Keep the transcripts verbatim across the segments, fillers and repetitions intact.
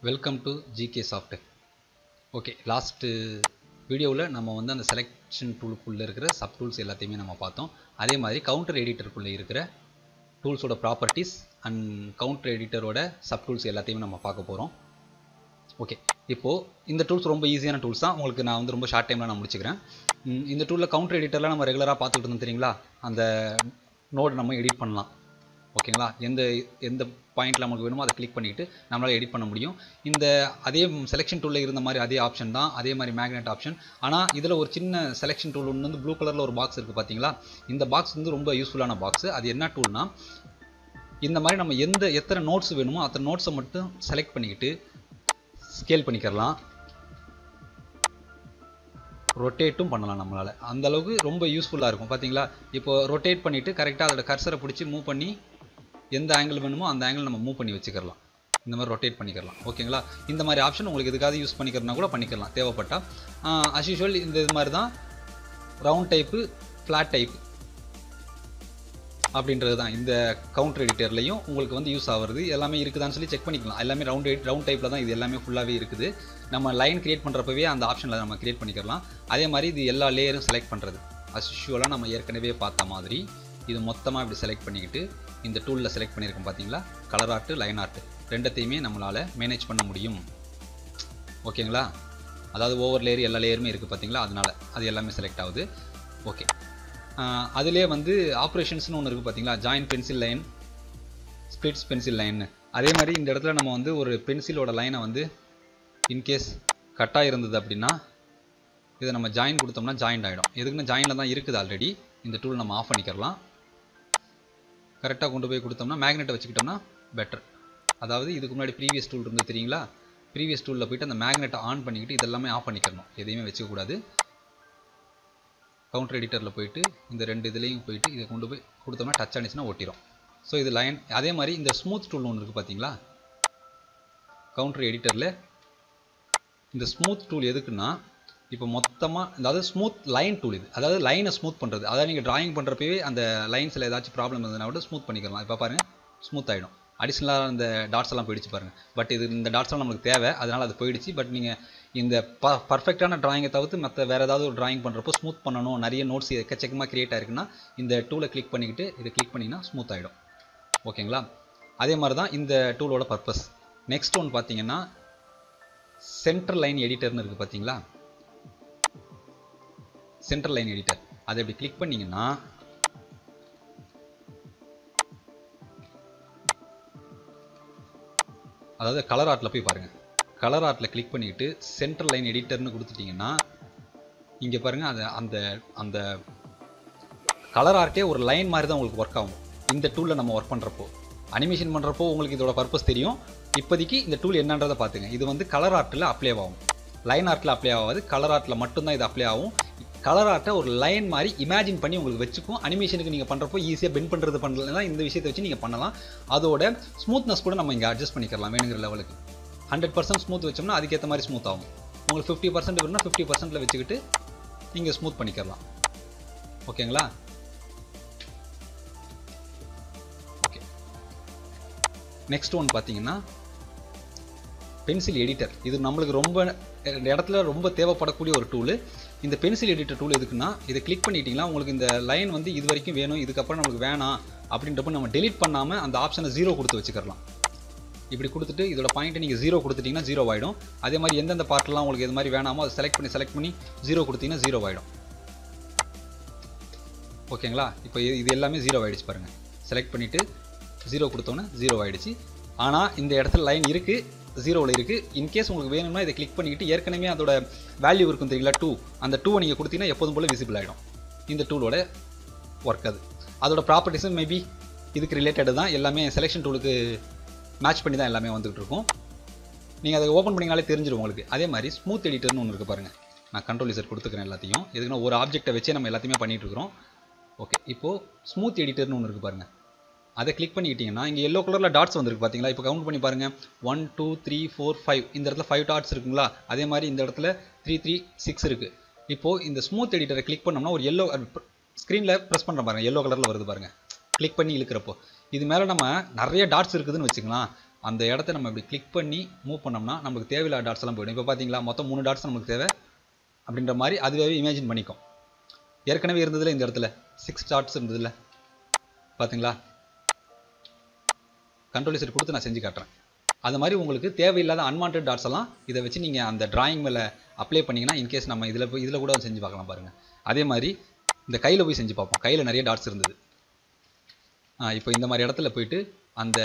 Welcome to GK software. Okay, last வீடியோவில் நம்ம வந்து அந்த செலெக்ஷன் டூலுக்குள்ளே இருக்கிற சப் டூல்ஸ் எல்லாத்தையுமே நம்ம பார்த்தோம். அதே மாதிரி கவுண்டர் எடிட்டருக்குள்ளே இருக்கிற டூல்ஸோட ப்ராப்பர்ட்டிஸ் அண்ட் கவுண்டர் எடிட்டரோட சப் டூல்ஸ் எல்லாத்தையுமே நம்ம பார்க்க போகிறோம். ஓகே, இப்போது இந்த டூல்ஸ் ரொம்ப ஈஸியான டூல்ஸ் தான். உங்களுக்கு நான் வந்து ரொம்ப ஷார்ட் டைமில் நான் முடிச்சுக்கிறேன். இந்த டூலில் கவுண்டர் எடிட்டரில் நம்ம ரெகுலராக பார்த்துக்கிட்டு இருந்தோம் தெரியுங்களா, அந்த நோடு நம்ம எடிட் பண்ணலாம். ஓகேங்களா, எந்த எந்த பாயிண்டில் நமக்கு வேணுமோ அதை கிளிக் பண்ணிவிட்டு நம்மளால் எடிட் பண்ண முடியும். இந்த அதே செலெக்ஷன் டூலில் இருந்த மாதிரி அதே ஆப்ஷன் தான், அதே மாதிரி மேக்னெட் ஆப்ஷன். ஆனால் இதில் ஒரு சின்ன செலெக்ஷன் டூல் ஒன்று வந்து ப்ளூ கலரில் ஒரு பாக்ஸ் இருக்குது பார்த்தீங்களா. இந்த பாக்ஸ் வந்து ரொம்ப யூஸ்ஃபுல்லான பாக்ஸ். அது என்ன டூல்னா, இந்த மாதிரி நம்ம எந்த எத்தனை நோட்ஸ் வேணுமோ அத்தனை நோட்ஸை மட்டும் செலக்ட் பண்ணிக்கிட்டு ஸ்கேல் பண்ணிக்கிறலாம், ரொட்டேட்டும் பண்ணலாம் நம்மளால். அந்தளவுக்கு ரொம்ப யூஸ்ஃபுல்லாக இருக்கும் பார்த்தீங்களா. இப்போ ரொட்டேட் பண்ணிவிட்டு கரெக்டாக அதோட கர்சரை பிடிச்சி மூவ் பண்ணி எந்த ஆங்கிள் வேணுமோ அந்த ஆங்கிள் நம்ம மூவ் பண்ணி வச்சுக்கலாம். இந்த மாதிரி ரொட்டேட் பண்ணிக்கலாம். ஓகேங்களா, இந்த மாதிரி ஆப்ஷன் உங்களுக்கு எதுக்காவது யூஸ் பண்ணிக்கிறனா கூட பண்ணிக்கலாம் தேவைப்பட்டால். அஸ் யூஷுவல் இந்த இது மாதிரி தான் ரவுண்ட் டைப்பு, ஃப்ளாட் டைப்பு அப்படின்றது தான் இந்த கவுண்டர் எடிட்டர்லையும் உங்களுக்கு வந்து யூஸ் ஆகுறது எல்லாமே இருக்குதான்னு சொல்லி செக் பண்ணிக்கலாம். எல்லாமே ரவுண்ட் எடிட் ரவுண்ட் டைப்பில் தான் இது எல்லாமே ஃபுல்லாகவே இருக்குது. நம்ம லைன் கிரியேட் பண்ணுறப்பவே அந்த ஆப்ஷனில் நம்ம கிரியேட் பண்ணிக்கலாம். அதே மாதிரி இது எல்லா லேயரும் செலக்ட் பண்ணுறது அஸ் யூஷுவலாக நம்ம ஏற்கனவே பார்த்த மாதிரி இது மொத்தமாக இப்படி செலக்ட் பண்ணிக்கிட்டு இந்த டூலில் செலக்ட் பண்ணியிருக்கோம் பார்த்தீங்களா. கலர் ஆர்ட்டு, லைன் ஆர்ட்டு ரெண்டத்தையுமே நம்மளால் மேனேஜ் பண்ண முடியும். ஓகேங்களா, அதாவது ஓவர் லேயர் எல்லா லேயருமே இருக்குது பார்த்தீங்களா, அதனால் அது எல்லாமே செலக்ட் ஆகுது. ஓகே, அதிலே வந்து ஆப்ரேஷன்ஸ்னு ஒன்று இருக்குது பார்த்தீங்களா, join pencil line, splits pencil லைன்னு. அதே மாதிரி இந்த இடத்துல நம்ம வந்து ஒரு பென்சிலோட லைனை வந்து இன்கேஸ் கட்டாக இருந்தது அப்படின்னா இதை நம்ம ஜாயின் கொடுத்தோம்னா ஜாயிண்ட் ஆகிடும். எதுக்குன்னா ஜாயினில் தான் இருக்குது ஆல்ரெடி. இந்த டூல் நம்ம ஆஃப் பண்ணிக்கிறலாம். கரெக்டாக கொண்டு போய் கொடுத்தோம்னா மேக்னெட்டை வச்சுக்கிட்டோம்னா பெட்டர். அதாவது இதுக்கு முன்னாடி ப்ரீவியஸ் டூல் இருந்து தெரியுங்களா, ப்ரீவியஸ் டூலில் போய்ட்டு அந்த மேக்னெட்டை ஆன் பண்ணிக்கிட்டு இதெல்லாமே ஆஃப் பண்ணிக்கிறணும், எதையுமே வச்சுக்கக்கூடாது. கவுண்டர் எடிட்டரில் போயிட்டு இந்த ரெண்டு இதுலேயும் போயிட்டு இதை கொண்டு போய் கொடுத்தோம்னா டச் ஆனிச்சுன்னா ஒட்டிடும். ஸோ இது லைன். அதே மாதிரி இந்த ஸ்மூத் டூல் ஒன்று இருக்குது பார்த்தீங்களா கவுண்டர் எடிட்டரில். இந்த ஸ்மூத் டூல் எதுக்குன்னா, இப்போ மொத்தமாக அதாவது ஸ்மூத் லைன் டூல் இது, அதாவது லைனை ஸ்மூத் பண்ணுறது. அதாவது நீங்கள் ட்ராயிங் பண்ணுறப்பவே அந்த லைன்ஸில் ஏதாச்சும் ப்ராப்ளம் இருந்ததுனா கூட ஸ்மூத் பண்ணிக்கலாம். இப்போ பாருங்கள் ஸ்மூத் ஆகிடும். அடிஷ்னலாக இந்த டாட்ஸ் எல்லாம் போயிடுச்சு பாருங்கள். பட் இது இந்த டாட்ஸ் எல்லாம் நம்மளுக்கு தேவை, அதனால் அது போயிடுச்சு. பட் நீங்கள் இந்த ப பர்ஃபெக்டான ட்ராயிங்கை தவிர்த்து மற்ற வேறு ஏதாவது ஒரு ட்ராயிங் பண்ணுறப்போ ஸ்மூத் பண்ணணும், நிறைய நோட்ஸ் எக்கச்சக்கமாக கிரியேட் ஆயிருக்குன்னா இந்த டூலை கிளிக் பண்ணிக்கிட்டு இதை கிளிக் பண்ணிங்கன்னா ஸ்மூத் ஆகிடும். ஓகேங்களா, அதே மாதிரி தான் இந்த டூலோட பர்பஸ். நெக்ஸ்ட் ஒன்று பார்த்தீங்கன்னா சென்டர் லைன் எடிட்டர்னு இருக்குது பார்த்தீங்களா. சென்டர் லைன் எடிட்டர் அதை இப்படி கிளிக் பண்ணீங்கன்னா அதாவது கலர் ஆர்ட்டில் போய் பாருங்கள். கலர் ஆர்ட்டில் கிளிக் பண்ணிக்கிட்டு சென்டர் லைன் எடிட்டர்னு கொடுத்துட்டிங்கன்னா இங்கே பாருங்கள் அது அந்த அந்த கலர் ஆர்ட்டே ஒரு லைன் மாதிரி தான் உங்களுக்கு ஒர்க் ஆகும். இந்த டூலில் நம்ம ஒர்க் பண்ணுறப்போ அனிமேஷன் பண்ணுறப்போ உங்களுக்கு இதோட பர்பஸ் தெரியும். இப்போதைக்கு இந்த டூல் என்னன்றதை பார்த்துங்க. இது வந்து கலர் ஆர்ட்டில் அப்ளை ஆகும், லைன் ஆர்ட்டில் அப்ளை ஆகாது. கலர் ஆர்ட்டில் மட்டும்தான் இது அப்ளை ஆகும். கலர் ஆர்ட்டை ஒரு லைன் மாதிரி இமேஜின் பண்ணி உங்களுக்கு வச்சுக்கும். அனிமேஷனுக்கு நீங்கள் பண்ணுறப்போ ஈஸியாக பெண்ட் பண்ணுறது பண்ணலன்னா இந்த விஷயத்தை வச்சு நீங்கள் பண்ணலாம். அதோட ஸ்மூத்னஸ் கூட நம்ம இங்கே அட்ஜஸ்ட் பண்ணிக்கலாம் வேணுங்கிற லெவலுக்கு. ஹண்ட்ரட் பர்சன்ட் ஸ்மூத் வச்சோம்னா அதுக்கேற்ற மாதிரி ஸ்மூத் ஆகும். உங்களுக்கு ஃபிஃப்டி பர்சன்ட் வேணும்னா ஃபிஃப்டி பர்சன்ட்டில் வச்சுக்கிட்டு நீங்கள் ஸ்மூத் பண்ணிக்கலாம். ஓகேங்களா, ஓகே. நெக்ஸ்ட் ஒன் பார்த்தீங்கன்னா பென்சில் எடிட்டர். இது நம்மளுக்கு ரொம்ப இடத்துல ரொம்ப தேவைப்படக்கூடிய ஒரு டூலு. இந்த பென்சில் எடிட்டர் டூல் எதுக்குன்னா, இதை கிளிக் பண்ணிட்டீங்கன்னா உங்களுக்கு இந்த லைன் வந்து இது வரைக்கும் வேணும், இதுக்கப்புறம் நம்மளுக்கு வேணாம் அப்படின்றப்ப நம்ம டெலிட் பண்ணாமல் அந்த ஆப்ஷனை ஜீரோ கொடுத்து வச்சுக்கலாம். இப்படி கொடுத்துட்டு இதோட பாயிண்ட்டை நீங்கள் ஜீரோ கொடுத்துட்டிங்கன்னா ஜீரோ ஆகிடும். அதே மாதிரி எந்தெந்த பார்ட்லாம் உங்களுக்கு எது மாதிரி வேணாமோ அதை செலக்ட் பண்ணி செலக்ட் பண்ணி ஜீரோ கொடுத்தீங்கன்னா ஜீரோ ஆகிடும். ஓகேங்களா, இப்போ இது எல்லாமே ஜீரோ ஆகிடுச்சு பாருங்கள். செலக்ட் பண்ணிவிட்டு ஜீரோ கொடுத்தோன்னே ஜீரோ ஆகிடுச்சு. ஆனால் இந்த இடத்துல லைன் இருக்குது, ஜீரோவில் இருக்குது. இன்கேஸ் உங்களுக்கு வேணும்னா இதை கிளிக் பண்ணிக்கிட்டு ஏற்கனவே அதோட வேல்யூ இருக்கும் தெரியுங்களா, டூ, அந்த டூவை நீங்கள் கொடுத்தீங்கன்னா எப்போதும் போல் விசிபிள் ஆகிடும். இந்த டூலோட ஒர்க் அது. அதோட ப்ராப்பர்ட்டிஸும் மேபி இதுக்கு ரிலேட்டடு தான். எல்லாமே செலெக்ஷன் டூலுக்கு மேட்ச் பண்ணி தான் எல்லாமே வந்துகிட்டு இருக்கும். நீங்கள் அதை ஓப்பன் பண்ணிங்கனாலே தெரிஞ்சிடும் உங்களுக்கு. அதே மாதிரி ஸ்மூத் எடிட்டர்னு ஒன்று இருக்குது பாருங்கள். நான் கண்ட்ரோல் இசட் கொடுத்துக்கிறேன் எல்லாத்தையும். எதுக்குன்னா ஒரு ஆப்ஜெக்டை வச்சே நம்ம எல்லாத்தையுமே பண்ணிகிட்டு இருக்கிறோம். ஓகே, இப்போது ஸ்மூத் எடிட்டர்னு ஒன்று இருக்குது பாருங்கள். அதை கிளிக் பண்ணிக்கிட்டிங்கன்னா இங்கே எல்லோ கலரில் டாட்ஸ் வந்துருக்கு பார்த்தீங்களா. இப்போ கவுண்ட் பண்ணி பாருங்கள், one two three four five. இந்த இடத்துல ஃபைவ் டாட்ஸ் இருக்குங்களா. அதே மாதிரி இந்த இடத்துல த்ரீ த்ரீ சிக்ஸ் இருக்குது. இப்போது இந்த ஸ்மூத் எடிட்டரை கிளிக் பண்ணோம்னா ஒரு எல்லோ ஸ்க்ரீனில் ப்ரெஸ் பண்ணுற பாருங்கள், எல்லோ கலரில் வருது பாருங்கள். கிளிக் பண்ணி இழுக்கிறப்போ இது மேலே நம்ம நிறைய டாட்ஸ் இருக்குதுன்னு வச்சுக்கலாம். அந்த இடத்த நம்ம இப்படி கிளிக் பண்ணி மூவ் பண்ணோம்னா நமக்கு தேவையில்லாத டாட்ஸ் எல்லாம் போயிடும். இப்போ பார்த்தீங்களா மொத்தம் மூணு டாட்ஸ் நமக்கு தேவை அப்படின்ற மாதிரி அதுவே இமேஜின் பண்ணிக்கும். ஏற்கனவே இருந்ததில்ல இந்த இடத்துல சிக்ஸ் டாட்ஸ் இருந்ததில்ல பார்த்தீங்களா. கண்ட்ரோல் செட் கொடுத்து நான் செஞ்சு காட்டுறேன். அது மாதிரி உங்களுக்கு தேவையில்லாத அன்வான்ட் டாட்ஸ் எல்லாம் இதை வச்சு நீங்கள் அந்த டிராயிங் மேலே அப்ளை பண்ணிங்கன்னா இன்கேஸ் நம்ம இதில் போய் இதில் கூட செஞ்சு பார்க்கலாம் பாருங்கள். அதே மாதிரி இந்த கையில் போய் செஞ்சு பார்ப்போம். கையில் நிறைய டாட்ஸ் இருந்தது. இப்போ இந்த மாதிரி இடத்துல போயிட்டு அந்த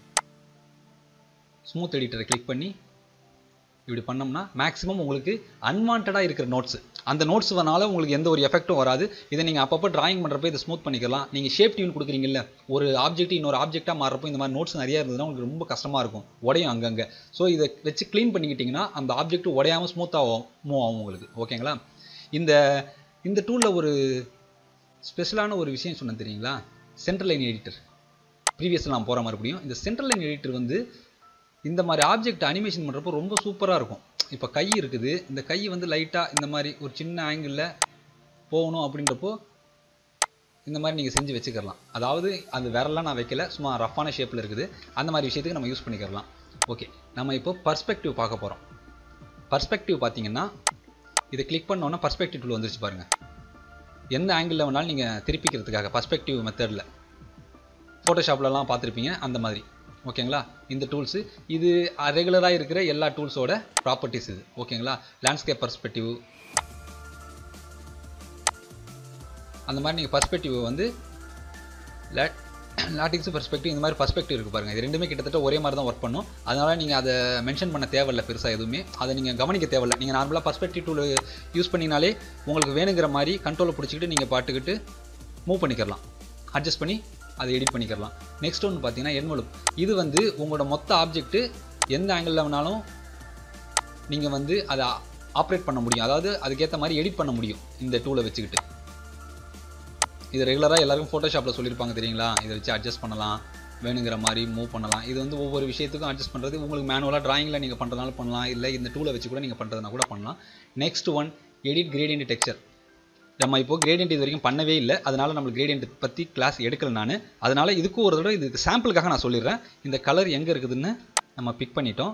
ஸ்மூத் எடிட்டரை கிளிக் பண்ணி இப்படி பண்ணோம்னா மேக்ஸிமம் உங்களுக்கு அன்வான்டாக இருக்கிற நோட்ஸ் அந்த நோட்ஸ் வரனால உங்களுக்கு எந்த ஒரு எஃபெக்ட்டும் வராது. இதை நீங்கள் அப்பப்போ டிராயிங் பண்ணுறப்ப இதை ஸ்மூத் பண்ணிக்கலாம். நீங்கள் ஷேப் டியூன் கொடுக்குறீங்கல்ல, ஒரு ஆப்ஜெக்ட் இன்னொரு ஆப்ஜெக்டாக மாறுறப்போ இந்த மாதிரி நோட்ஸ் நிறையா இருந்ததுன்னா உங்களுக்கு ரொம்ப கஷ்டமாக இருக்கும், உடையும் அங்கங்கே. ஸோ இதை வச்சு க்ளீன் பண்ணிக்கிட்டிங்கன்னா அந்த ஆப்ஜெக்ட் உடையாமல் ஸ்மூத்தாக மூவ் ஆகும் உங்களுக்கு. ஓகேங்களா. இந்த இந்த டூலில் ஒரு ஸ்பெஷலான ஒரு விஷயம் சொன்னேன் தெரியுங்களா, சென்ட்ரல் லைன் எடிட்டர். ப்ரீவியஸில் நான் போகிற மறுபடியும் இந்த சென்ட்ரல் லைன் எடிட்டர் வந்து இந்த மாதிரி ஆப்ஜெக்ட் அனிமேஷன் பண்ணுறப்போ ரொம்ப சூப்பராக இருக்கும். இப்போ கை இருக்குது, இந்த கை வந்து லைட்டாக இந்த மாதிரி ஒரு சின்ன ஆங்கிளில் போகணும் அப்படின்றப்போ இந்த மாதிரி நீங்கள் செஞ்சு வச்சுக்கலாம். அதாவது அது வேறெல்லாம் நான் வைக்கல, சும்மா ரஃப்பான ஷேப்பில் இருக்குது. அந்த மாதிரி விஷயத்துக்கு நம்ம யூஸ் பண்ணிக்கலாம். ஓகே, நம்ம இப்போ பர்ஸ்பெக்டிவ் பார்க்க போகிறோம். பர்ஸ்பெக்டிவ் பார்த்தீங்கன்னா இதை கிளிக் பண்ணோன்னா பர்ஸ்பெக்டிவ் டூல் வந்துருச்சு பாருங்கள். எந்த ஆங்கிளில் வேணாலும் நீங்கள் திருப்பிக்கிறதுக்காக பர்ஸ்பெக்டிவ் மெத்தடில் ஃபோட்டோஷாப்லலாம் பார்த்துருப்பீங்க அந்த மாதிரி. ஓகேங்களா. இந்த டூல்ஸு இது ரெகுலராக இருக்கிற எல்லா டூல்ஸோட ப்ராப்பர்ட்டிஸ் இது. ஓகேங்களா. லேண்ட்ஸ்கேப் பர்ஸ்பெக்டிவ் அந்த மாதிரி நீங்கள் பர்ஸ்பெக்டிவ் வந்து லேட் லாட்டிக்ஸ் பர்ஸ்பெக்டிவ் இந்த மாதிரி பர்ஸ்பெக்டிவ் இருக்குது பாருங்கள். இது ரெண்டுமே கிட்டத்தட்ட ஒரே மாதிரி தான் ஒர்க் பண்ணும். அதனால் நீங்கள் அதை மென்ஷன் பண்ண தேவையில்லை பெருசாக எதுவுமே, அதை நீங்கள் கவனிக்க தேவையில்லை. நீங்கள் நார்மலாக பர்ஸ்பெக்டிவ் டூல் யூஸ் பண்ணினாலே உங்களுக்கு வேணுங்கிற மாதிரி கண்ட்ரோலை பிடிச்சிக்கிட்டு நீங்கள் பாட்டுக்கிட்டு மூவ் பண்ணிக்கலாம், அட்ஜஸ்ட் பண்ணி அதை எடிட் பண்ணிக்கலாம். நெக்ஸ்ட் ஒன்று பார்த்தீங்கன்னா என்வலப். இது வந்து உங்களோட மொத்த ஆப்ஜெக்ட்டு எந்த ஆங்கிளில் வேணாலும் நீங்கள் வந்து அதை ஆப்ரேட் பண்ண முடியும், அதாவது அதுக்கேற்ற மாதிரி எடிட் பண்ண முடியும் இந்த டூலை வச்சுக்கிட்டு. இது ரெகுலராக எல்லாருக்கும் ஃபோட்டோஷாப்பில் சொல்லியிருப்பாங்க தெரியுங்களா, இதை வச்சு அட்ஜஸ்ட் பண்ணலாம், வேணுங்கிற மாதிரி மூவ் பண்ணலாம். இது வந்து ஒவ்வொரு விஷயத்துக்கும் அட்ஜஸ்ட் பண்ணுறது உங்களுக்கு மேனுவலாக ட்ராயிங்கில் நீங்கள் பண்ணுறதுனால பண்ணலாம், இல்லை இந்த டூலை வச்சு கூட நீங்கள் பண்ணுறதுனா கூட பண்ணலாம். Next one edit gradient texture. நம்ம இப்போ கிரேடியன்ட் இது வரைக்கும் பண்ணவே இல்லை, அதனால் நம்மளுக்கு கிரேடியன்ட் பற்றி கிளாஸ் எடுக்கல நான். அதனால் இதுக்கும் ஒரு தடவை இதுக்கு சாம்பிளுக்காக நான் சொல்லிடுறேன். இந்த கலர் எங்கே இருக்குதுன்னு நம்ம பிக் பண்ணிட்டோம்.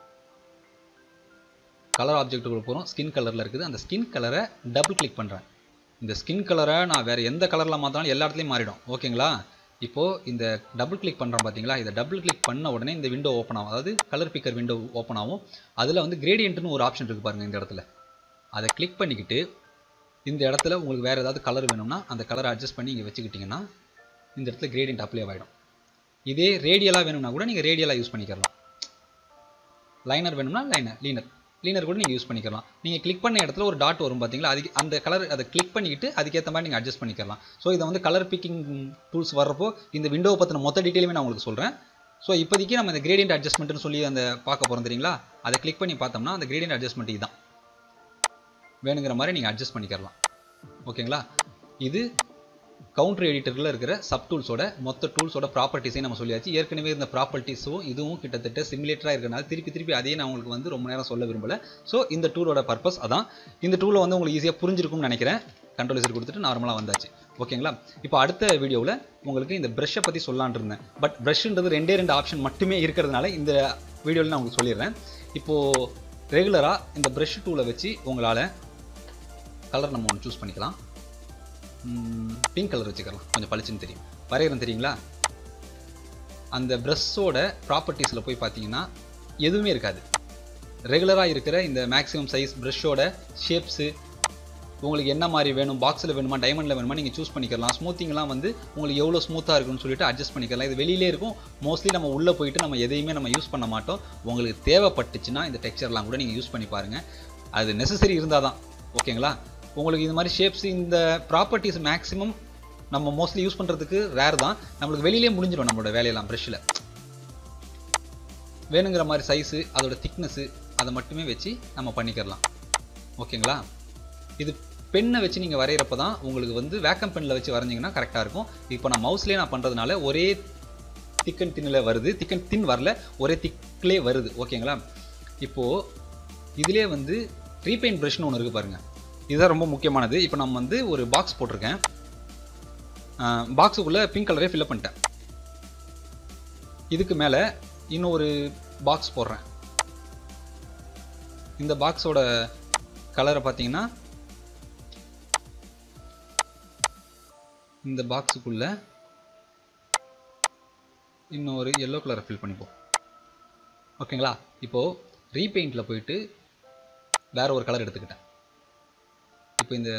கலர் ஆப்ஜெக்ட்டுக்குள்ள போகிறோம், ஸ்கின் கலரில் இருக்குது. அந்த ஸ்கின் கலரை டபுள் கிளிக் பண்ணுறேன். இந்த ஸ்கின் கலரை நான் வேறு எந்த கலரில் மாற்றினாலும் எல்லா இடத்துலையும் மாறிடும். ஓகேங்களா. இப்போது இந்த டபுள் கிளிக் பண்ணுறோம் பார்த்தீங்களா, இதை டபுள் கிளிக் பண்ண உடனே இந்த விண்டோ ஓப்பன் ஆகும், அதாவது கலர் பிக்கர் விண்டோ ஓப்பன் ஆகும். அதில் வந்து கிரேடியன்ட்னு ஒரு ஆப்ஷன் இருக்குது பாருங்கள். இந்த இடத்துல அதை கிளிக் பண்ணிக்கிட்டு இந்த இடத்துல உங்களுக்கு வேறு ஏதாவது கலர் வேணும்னா அந்த கலரை அட்ஜஸ்ட் பண்ணி இங்கே வச்சுக்கிட்டிங்கன்னா இந்த இடத்துல கிரேடியன்ட் அப்ளை ஆகிடும். இதே ரேடியலாக வேணும்னா கூட நீங்கள் ரேடியலாக யூஸ் பண்ணிக்கலாம். லைனர் வேணும்னா லைனர், லீனர் லீனர் கூட நீங்கள் யூஸ் பண்ணிக்கலாம். நீங்கள் கிளிக் பண்ண இடத்துல ஒரு டாட் வரும் பார்த்தீங்களா, அதுக்கு அந்த கலர் அதை கிளிக் பண்ணிக்கிட்டு அதுக்கேற்ற மாதிரி நீங்கள் அட்ஜஸ்ட் பண்ணிக்கலாம். ஸோ இதை வந்து கலர் பிக்கிங் டூல்ஸ் வர்றப்போ இந்த விண்டோவை பற்றின மொத்த டீட்டெயிலுமே நான் உங்களுக்கு சொல்கிறேன். ஸோ இப்போதைக்கு நம்ம இந்த கிரேடியன்ட் அட்ஜஸ்ட்மெண்ட்னு சொல்லி அந்த பார்க்க போகிறோம் தெரியுங்களா, அதை கிளிக் பண்ணி பார்த்தோம்னா அந்த கிரேடியன்ட் அட்ஜஸ்ட்மெண்ட் இதுதான். வேணுங்கிற மாதிரி நீங்கள் அட்ஜஸ்ட் பண்ணிக்கலாம். ஓகேங்களா. இது கவுண்டர் எடிட்டரில் இருக்கிற சப் டூல்ஸோட மொத்த டூல்ஸோட ப்ராப்பர்ட்டிஸையும் நம்ம சொல்லியாச்சு. ஏற்கனவே இருந்த ப்ராப்பர்ட்டிஸும் இதுவும் கிட்டத்தட்ட சிமுலேட்டராக இருக்கிறனால திருப்பி திருப்பி அதையே நான் உங்களுக்கு வந்து ரொம்ப நேரம் சொல்ல விரும்பலை. ஸோ இந்த டூலோட பர்பஸ் அதான். இந்த டூலை வந்து உங்களுக்கு ஈஸியாக புரிஞ்சிருக்கும்னு நினைக்கிறேன். கண்ட்ரோல் செட் கொடுத்துட்டு நார்மலாக வந்தாச்சு. ஓகேங்களா. இப்போ அடுத்த வீடியோவில் உங்களுக்கு இந்த ப்ரஷ்ஷை பற்றி சொல்லலான் இருந்தேன். பட் ப்ரஷ்ன்றது ரெண்டே ரெண்டு ஆப்ஷன் மட்டுமே இருக்கிறதுனால இந்த வீடியோவில் நான் உங்களுக்கு சொல்லிடுறேன். இப்போது ரெகுலராக இந்த ப்ரஷ் டூலை வச்சு உங்களால் கலர் நம்ம ஒன்று சூஸ் பண்ணிக்கலாம். பிங்க் கலர் வச்சுக்கலாம், கொஞ்சம் பளிச்சுன்னு தெரியும். வரைகிறேன் தெரியுங்களா. அந்த ப்ரஷ்ஷோட ப்ராப்பர்ட்டிஸில் போய் பார்த்தீங்கன்னா எதுவுமே இருக்காது. ரெகுலராக இருக்கிற இந்த மேக்ஸிமம் சைஸ் ப்ரஷ்ஷோட ஷேப்ஸு உங்களுக்கு என்ன மாதிரி வேணும், பாக்ஸில் வேணுமா டைமண்டில் வேணுமா நீங்கள் சூஸ் பண்ணிக்கலாம். ஸ்மூத்திங்லாம் வந்து உங்களுக்கு எவ்வளோ ஸ்மூத்தாக இருக்குன்னு சொல்லிட்டு அட்ஜஸ்ட் பண்ணிக்கலாம். இது வெளியிலே இருக்கும், மோஸ்ட்லி நம்ம உள்ளே போயிட்டு நம்ம எதையுமே நம்ம யூஸ் பண்ண மாட்டோம். உங்களுக்கு தேவைப்பட்டுச்சுன்னா இந்த டெக்ஸ்சர்லாம் கூட நீங்கள் யூஸ் பண்ணி பாருங்கள், அது நெசசரி இருந்தால் தான். ஓகேங்களா. உங்களுக்கு இது மாதிரி ஷேப்ஸ் இந்த ப்ராப்பர்ட்டிஸ் மேக்ஸிமம் நம்ம மோஸ்ட்லி யூஸ் பண்ணுறதுக்கு ரேர் தான். நம்மளுக்கு வெளியிலே முடிஞ்சிடும் நம்மளோட வேலையெல்லாம். ப்ரஷ்ஷில் வேணுங்கிற மாதிரி சைஸு அதோட திக்னஸ்ஸு அதை மட்டுமே வச்சு நம்ம பண்ணிக்கலாம். ஓகேங்களா. இது பெண்ணை வச்சு நீங்கள் வரைகிறப்ப தான் உங்களுக்கு வந்து வேக்கம் பெண்ணில் வச்சு வரைஞ்சிங்கன்னா கரெக்டாக இருக்கும். இப்போ நான் மவுஸ்லேயே நான் பண்ணுறதுனால ஒரே திக்கன் தின்னில் வருது, திக்கன் தின் வரல, ஒரே திக்லே வருது. ஓகேங்களா. இப்போது இதிலே வந்து ரீபெயிண்ட் ப்ரஷ்னு ஒன்று இருக்குது பாருங்கள், இதுதான் ரொம்ப முக்கியமானது. இப்போ நம்ம வந்து ஒரு பாக்ஸ் போட்டிருக்கேன், பாக்ஸுக்குள்ளே பிங்க் கலரே ஃபில்அப் பண்ணிட்டேன். இதுக்கு மேலே இன்னொரு பாக்ஸ் போடுறேன். இந்த பாக்ஸோட கலரை பார்த்தீங்கன்னா இந்த பாக்ஸுக்குள்ள இன்னொரு எல்லோ கலரை ஃபில் பண்ணிப்போம். ஓகேங்களா? இப்போது ரீபெயிண்டில் போயிட்டு வேற ஒரு கலர் எடுத்துக்கிட்டேன். இப்போ இந்த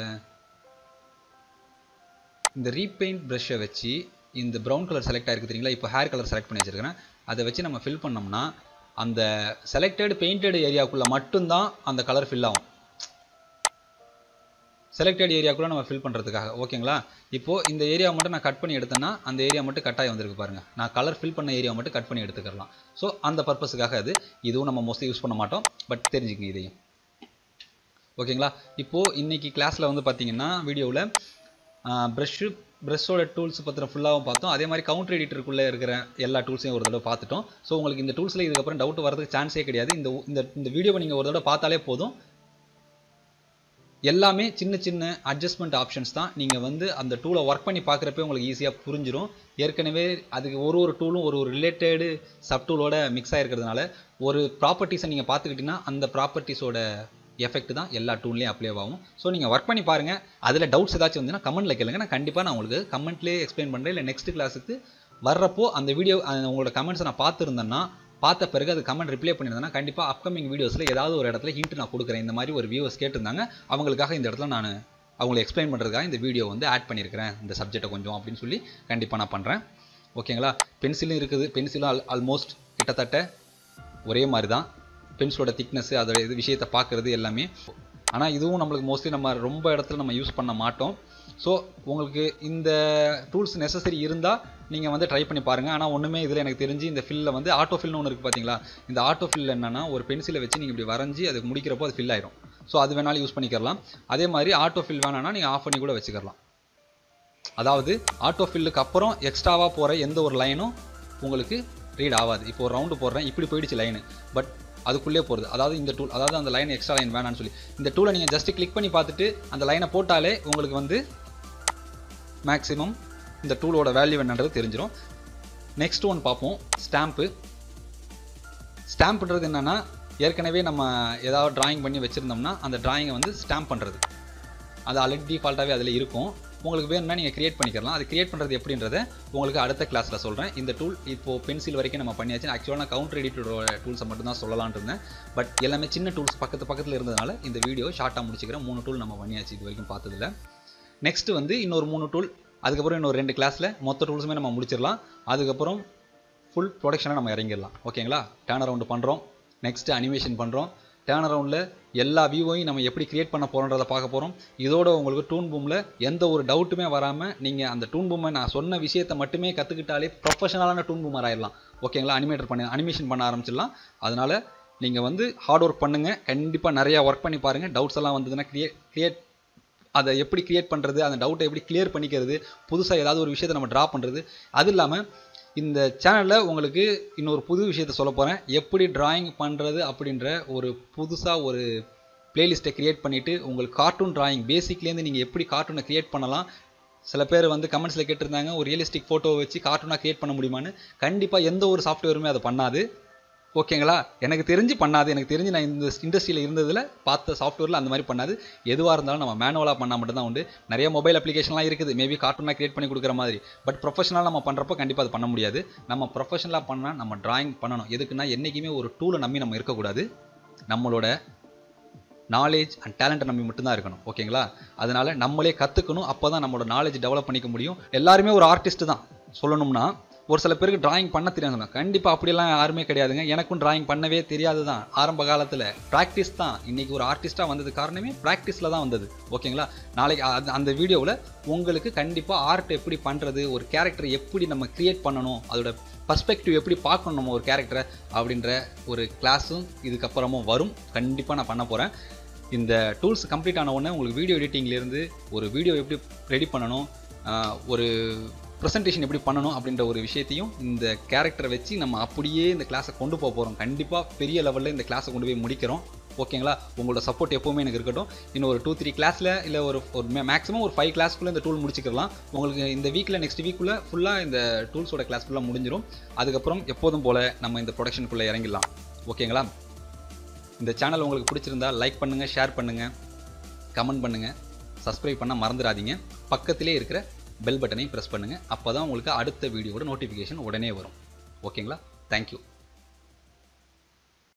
இந்த ரீபெயிண்ட் ப்ரஷ்ஷை வச்சு இந்த ப்ரௌன் கலர் செலக்ட் ஆகிருக்கு தெரியுங்களா? இப்போ ஹேர் கலர் செலக்ட் பண்ணி வச்சுருக்கிறேன். அதை வச்சு நம்ம ஃபில் பண்ணோம்னா அந்த செலக்டட் பெயிண்டட் ஏரியாவுக்குள்ளே மட்டும்தான் அந்த கலர் ஃபில் ஆகும். செலக்டட் ஏரியாக்குள்ளே நம்ம ஃபில் பண்ணுறதுக்காக. ஓகேங்களா? இப்போது இந்த ஏரியா மட்டும் நான் கட் பண்ணி எடுத்தேன்னா அந்த ஏரியா மட்டும் கட் ஆகி வந்திருக்கு பாருங்கள். நான் கலர் ஃபில் பண்ண ஏரியா மட்டும் கட் பண்ணி எடுத்துக்கலாம். ஸோ அந்த பர்பஸுக்காக அது. இதுவும் நம்ம மோஸ்ட்லி யூஸ் பண்ண மாட்டோம், பட் தெரிஞ்சுக்கங்க இதையும். ஓகேங்களா? இப்போது இன்றைக்கி கிளாஸில் வந்து பார்த்தீங்கன்னா வீடியோவில் ப்ரஷ்ஷு ப்ரஷ்ஷோட டூல்ஸ் பற்றின ஃபுல்லாகவும் பார்த்தோம். அதே மாதிரி கவுண்டர் எடிட்டருக்குள்ளே இருக்கிற எல்லா டூல்ஸையும் ஒரு தடவை பார்த்துட்டோம். ஸோ உங்களுக்கு இந்த டூல்ஸில் இதுக்கப்புறம் டவுட் வரதுக்கு சான்ஸே கிடையாது. இந்த இந்த வீடியோவை நீங்கள் ஒரு தடவை பார்த்தாலே போதும். எல்லாமே சின்ன சின்ன அட்ஜஸ்ட்மெண்ட் ஆப்ஷன்ஸ் தான். நீங்கள் வந்து அந்த டூலை ஒர்க் பண்ணி பார்க்குறப்பே உங்களுக்கு ஈஸியாக புரிஞ்சிடும். ஏற்கனவே அதுக்கு ஒரு ஒரு டூலும் ஒரு ஒரு ரிலேட்டடு சப் டூலோட மிக்ஸ் ஆகிருக்கிறதுனால ஒரு ப்ராப்பர்ட்டிஸை நீங்கள் பார்த்துக்கிட்டிங்கன்னா அந்த ப்ராப்பர்ட்டிஸோட எஃபெக்ட் தான் எல்லா டூல்லையும் அப்ளை ஆகும். ஸோ நீங்கள் ஒர்க் பண்ணி பாருங்கள். அதில் டவுட்ஸ் ஏதாச்சும் வந்துன்னா கமெண்ட்டில் கேளுங்க. நான் கண்டிப்பாக நான் உங்களுக்கு கமெண்ட்லேயே எக்ஸ்பிளைன் பண்ணுறேன். இல்லை நெக்ஸ்ட் கிளாஸுக்கு வர்றப்போ அந்த வீடியோ உங்களோட கமெண்ட்ஸை நான் பார்த்துருந்தேன்னா பார்த்த பிறகு அது கமெண்ட் ரிப்ளை பண்ணியிருந்தேன்னா கண்டிப்பாக அப்கமிங் வீடியோஸில் ஏதாவது ஒரு இடத்துல ஹிண்ட் நான் கொடுக்குறேன். இந்த மாதிரி ஒரு வியூவர்ஸ் கேட்டிருந்தாங்க, அவங்களுக்காக இந்த இடத்துல நான் அவங்களை எக்ஸ்பிளைன் பண்ணுறதுக்காக இந்த வீடியோ வந்து ஆட் பண்ணியிருக்கிறேன், இந்த சப்ஜெக்டை கொஞ்சம் அப்படின்னு சொல்லி கண்டிப்பாக நான் பண்ணுறேன். ஓகேங்களா? பென்சிலும் இருக்குது. பென்சிலும் ஆல் ஆல்மோஸ்ட் கிட்டத்தட்ட ஒரே மாதிரி தான். பென்சிலோட திக்னஸ்ஸு அதோட இது விஷயத்தை பார்க்குறது எல்லாமே. ஆனால் இதுவும் நம்மளுக்கு மோஸ்ட்லி நம்ம ரொம்ப இடத்துல நம்ம யூஸ் பண்ண மாட்டோம். ஸோ உங்களுக்கு இந்த டூல்ஸ் நெசசரி இருந்தால் நீங்கள் வந்து ட்ரை பண்ணி பாருங்கள். ஆனால் ஒன்றுமே இதில் எனக்கு தெரிஞ்சு இந்த ஃபில்லில் வந்து ஆட்டோ ஃபில்னு ஒன்று இருக்குது பார்த்தீங்களா? இந்த ஆட்டோ ஃபில் என்னென்னா ஒரு பென்சிலை வச்சு நீங்கள் இப்படி வரைஞ்சி அதுக்கு முடிக்கிறப்போ அது ஃபில் ஆயிடும். ஸோ அது வேணாலும் யூஸ் பண்ணிக்கலாம். அதே மாதிரி ஆட்டோ ஃபில் வேணான்னா நீங்கள் ஆஃப் பண்ணி கூட வச்சுக்கலாம். அதாவது ஆட்டோ ஃபில்லுக்கு அப்புறம் எக்ஸ்ட்ராவாக போகிற எந்த ஒரு லைனும் உங்களுக்கு ரீட் ஆகாது. இப்போ ஒரு ரவுண்டு போடுறேன், இப்படி போயிடுச்சு லைனு, பட் அதுக்குள்ளே போகிறது. அதாவது இந்த டூல், அதாவது அந்த லைன் எக்ஸ்ட்ரா லைன் வேணான்னு சொல்லி இந்த டூலை நீங்கள் ஜஸ்ட் கிளிக் பண்ணி பார்த்துட்டு அந்த லைனை போட்டாலே உங்களுக்கு வந்து மேக்ஸிமம் இந்த டூலோட வேல்யூ என்னன்றது தெரிஞ்சிடும். நெக்ஸ்ட் ஒன் பார்ப்போம், ஸ்டாம்ப்பு. ஸ்டாம்ப்ன்றது என்னென்னா ஏற்கனவே நம்ம ஏதாவது ட்ராயிங் பண்ணி வச்சுருந்தோம்னா அந்த ட்ராயிங்கை வந்து ஸ்டாம்ப் பண்ணுறது. அது ஆல்ரெடி டிஃபால்ட்டாகவே அதில் இருக்கும். உங்களுக்கு வேணும்னா நீங்கள் கிரியேட் பண்ணிக்கலாம். அது கிரியேட் பண்ணுறது எப்படின்றத உங்களுக்கு அடுத்த கிளாஸில் சொல்கிறேன். இந்த டூல் இப்போது பென்சில் வரைக்கும் நம்ம பண்ணியாச்சு. ஆக்சுவலாக நான் கவுண்டர் எடிட்டரோட டூல்ஸை மட்டும் தான் சொல்லலான் இருந்தேன். பட் எல்லாமே சின்ன டூல்ஸ் பக்கத்து பக்கத்தில் இருந்ததுனால இந்த வீடியோ ஷார்ட்டாக முடிச்சுக்கிறேன். மூணு டூல் நம்ம பண்ணியாச்சு இது வரைக்கும் பார்த்ததில்ல. நெக்ஸ்ட்டு வந்து இன்னொரு மூணு டூல், அதுக்கப்புறம் இன்னொரு ரெண்டு கிளாஸில் மொத்த டூல்ஸுமே நம்ம முடிச்சிடலாம். அதுக்கப்புறம் ஃபுல் ப்ரொடக்ஷனை நம்ம இறங்கிடலாம். ஓகேங்களா? டேர்ன் அரவுண்டு பண்ணுறோம். நெக்ஸ்ட்டு அனிமேஷன் பண்ணுறோம். டேர்ன் அரவுண்டில் எல்லா வியூவையும் நம்ம எப்படி கிரியேட் பண்ண போகிறோன்றதை பார்க்க போகிறோம். இதோட உங்களுக்கு டூன் பூமில் எந்த ஒரு டவுட்டுமே வராமல் நீங்கள் அந்த டூன் பூமை நான் சொன்ன விஷயத்தை மட்டுமே கற்றுக்கிட்டாலே ப்ரொஃபஷனலான டூன் பூமர் ஆயிடலாம். ஓகேங்களா? அனிமேட்டர் பண்ணி அனிமேஷன் பண்ண ஆரம்பிச்சிடலாம். அதனால் நீங்கள் வந்து ஹார்ட் ஒர்க் பண்ணுங்கள். கண்டிப்பாக நிறையா ஒர்க் பண்ணி பாருங்கள். டவுட்ஸ் எல்லாம் வந்ததுன்னா கிரியேட் கிரியேட் அதை எப்படி கிரியேட் பண்ணுறது, அந்த டவுட்டை எப்படி கிளியர் பண்ணிக்கிறது, புதுசாக ஏதாவது ஒரு விஷயத்தை நம்ம ட்ரா பண்ணுறது. அது இல்லாமல் இந்த சேனலில் உங்களுக்கு இன்னொரு புது விஷயத்தை சொல்ல போகிறேன். எப்படி ட்ராயிங் பண்ணுறது அப்படின்ற ஒரு புதுசாக ஒரு பிளேலிஸ்ட்டை க்ரியேட் பண்ணிவிட்டு உங்களுக்கு கார்ட்டூன் ட்ராயிங் பேசிக்லேருந்து நீங்கள் எப்படி கார்ட்டூனை க்ரியேட் பண்ணலாம். சில பேர் வந்து கமெண்ட்ஸில் கேட்டிருந்தாங்க ஒரு ரியலிஸ்டிக் ஃபோட்டோவை வச்சு கார்ட்டூனாக க்ரியேட் பண்ண முடியுமான்னு. கண்டிப்பாக எந்த ஒரு சாஃப்ட்வேருமே அதை பண்ணாது. ஓகேங்களா? எனக்கு தெரிஞ்சு பண்ணாது. எனக்கு தெரிஞ்சு நான் இந்த இண்டஸ்ட்ரியில் இருந்ததில் பார்த்த சாஃப்ட்வேரில் அந்த மாதிரி பண்ணாது. எதுவாக இருந்தாலும் நம்ம மேனுவலாக பண்ணால் மட்டும்தான் உண்டு. நிறைய மொபைல் அப்ளிகேஷன்லாம் இருக்குது, மேபி கார்ட்டூனாக கிரியேட் பண்ணி கொடுக்குற மாதிரி. பட் ப்ரொஃபஷனலாக நம்ம பண்ணுறப்போ கண்டிப்பாக அது பண்ண முடியாது. நம்ம ப்ரொஃபஷனலாக பண்ணால் நம்ம ட்ராயிங் பண்ணணும். எதுக்குன்னா என்றைக்குமே ஒரு டூலை நம்பி நம்ம இருக்கக்கூடாது. நம்மளோட நாலேஜ் அண்ட் டேலண்ட்டை நம்பி மட்டும்தான் இருக்கணும். ஓகேங்களா? அதனால் நம்மளே கற்றுக்கணும். அப்போ தான் நம்மளோட நாலேஜ் டெவலப் பண்ணிக்க முடியும். எல்லாருமே ஒரு ஆர்டிஸ்ட் தான். சொல்லணும்னா ஒரு சில பேருக்கு டிராயிங் பண்ண தெரியாது. கண்டிப்பாக அப்படியெல்லாம் யாருமே கிடையாதுங்க. எனக்கும் டிராயிங் பண்ணவே தெரியாது தான் ஆரம்ப காலத்தில். ப்ராக்டிஸ் தான். இன்றைக்கி ஒரு ஆர்டிஸ்ட்டாக வந்தது காரணமே ப்ராக்டிஸில் தான் வந்தது. ஓகேங்களா? நாளைக்கு அந்த வீடியோவில் உங்களுக்கு கண்டிப்பாக ஆர்ட் எப்படி பண்ணுறது, ஒரு கேரக்டரை எப்படி நம்ம க்ரியேட் பண்ணணும், அதோட பர்ஸ்பெக்டிவ் எப்படி பார்க்கணும் நம்ம ஒரு கேரக்டரை அப்படின்ற ஒரு கிளாஸும் இதுக்கப்புறமும் வரும். கண்டிப்பாக நான் பண்ண போகிறேன். இந்த டூல்ஸ் கம்ப்ளீட் ஆன உடனே உங்களுக்கு வீடியோ எடிட்டிங்லேருந்து ஒரு வீடியோ எப்படி ரெடி பண்ணணும், ஒரு ப்ரெசன்டேஷன் எப்படி பண்ணணும் அப்படின்ற ஒரு விஷயத்தையும் இந்த கேரக்டரை வச்சு நம்ம அப்படியே இந்த கிளாஸை கொண்டு போக போகிறோம். கண்டிப்பாக பெரிய லெவலில் இந்த கிளாஸை கொண்டு போய் முடிக்கிறோம். ஓகேங்களா? உங்களோட சப்போர்ட் எப்போவுமே எனக்கு இருக்கட்டும். இன்னும் ஒரு டூ த்ரீ கிளாஸில் இல்லை ஒரு ஒரு மேக்ஸிமம் ஒரு ஃபைவ் கிளாஸ்க்குள்ளே இந்த டூல் முடிச்சுக்கலாம். உங்களுக்கு இந்த வீக்கில் நெக்ஸ்ட் வீக்குள்ளே ஃபுல்லாக இந்த டூல்ஸோட கிளாஸ் ஃபுல்லாக முடிஞ்சிடும். அதுக்கப்புறம் எப்போதும் போல் நம்ம இந்த ப்ரொடக்ஷனுக்குள்ளே இறங்கிடலாம். ஓகேங்களா? இந்த சேனல் உங்களுக்கு பிடிச்சிருந்தா லைக் பண்ணுங்கள், ஷேர் பண்ணுங்கள், கமெண்ட் பண்ணுங்கள், சப்ஸ்கிரைப் பண்ண மறந்துடாதீங்க. பக்கத்திலே இருக்கிற பெல் பட்டனை ப்ரெஸ் பண்ணுங்கள். அப்போ தான் உங்களுக்கு அடுத்த வீடியோட நோட்டிஃபிகேஷன் உடனே வரும். ஓகேங்களா? தேங்க்யூ.